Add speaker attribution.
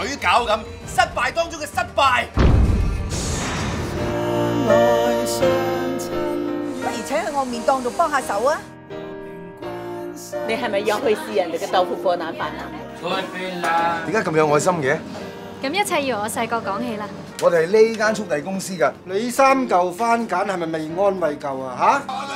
Speaker 1: 角咁，失敗當中嘅失敗。
Speaker 2: 不如請去我麵檔度幫下手啊！
Speaker 3: 你係咪又去試人哋嘅豆腐火腩飯啊？
Speaker 4: 點解咁有愛心嘅？
Speaker 5: 咁一切要我細個講起啦。
Speaker 4: 我哋係呢間速遞公司㗎。
Speaker 6: 你3嚿番梘係咪未安慰夠啊？嚇！